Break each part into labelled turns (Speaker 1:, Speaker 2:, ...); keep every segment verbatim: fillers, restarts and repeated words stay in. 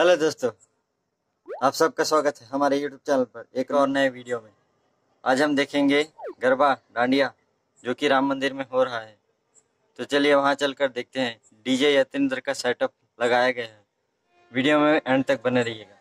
Speaker 1: Hello दोस्तों, आप सबका स्वागत है हमारे यूट्यूब चैनल पर एक और नए वीडियो में। आज हम देखेंगे गरबा डांडिया जो कि राम मंदिर में हो रहा है। तो चलिए वहां चलकर देखते हैं। डीजे यतिंद्र का सेटअप लगाया गया है। वीडियो में एंड तक बने रहिएगा।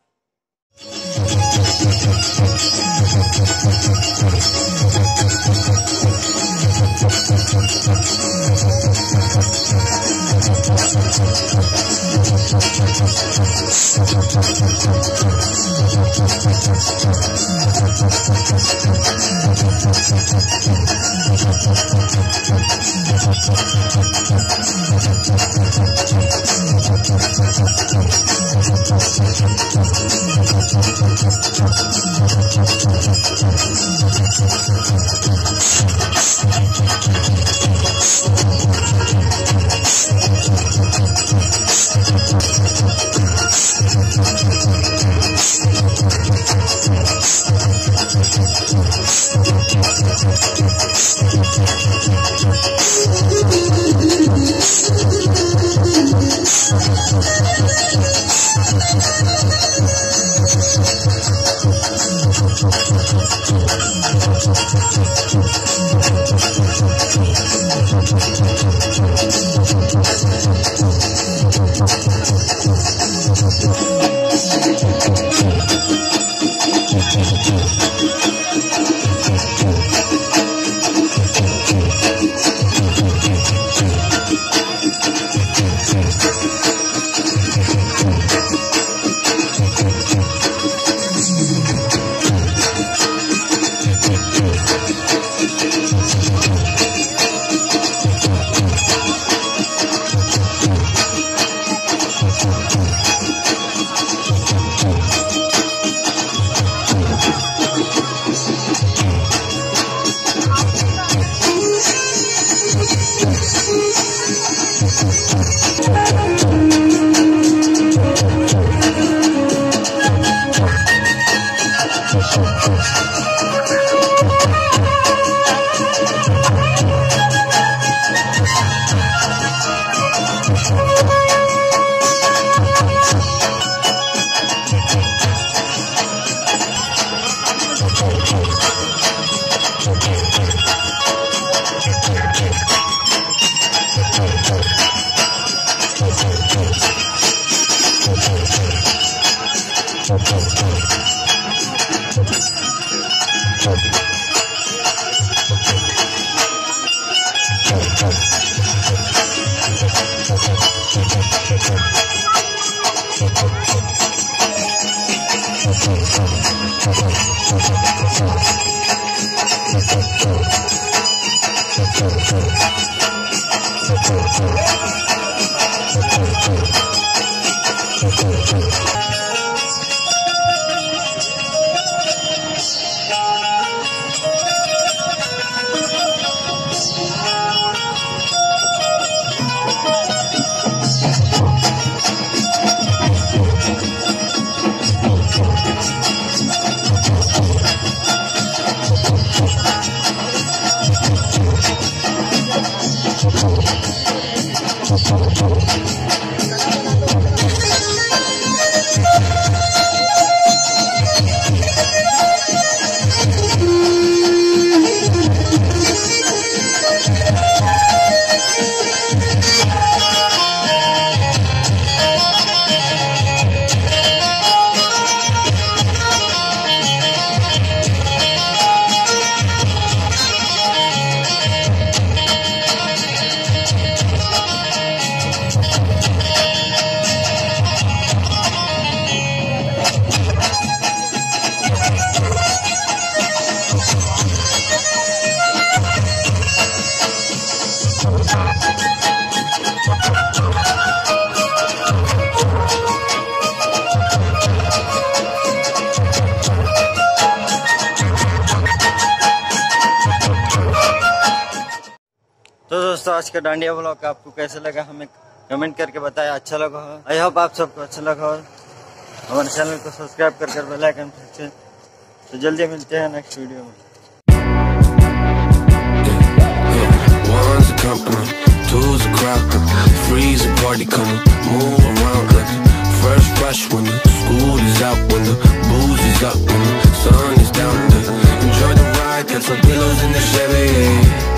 Speaker 1: तो दोस्तों, आज का डांडिया व्लॉग आपको कैसा लगा हमें कमेंट करके बताया। अच्छा लगा हो, आई होप आप सबको अच्छा लगा हो। हमारे चैनल को सब्सक्राइब कर कर बेल आइकन प्रेस। तो जल्दी मिलते हैं नेक्स्ट वीडियो में। One's a company, two's a crowd, three's a party, come move around like first
Speaker 2: rush when the school is out, when the booze is up, when the sun is down. To enjoy the ride, got some pillows in the Chevy.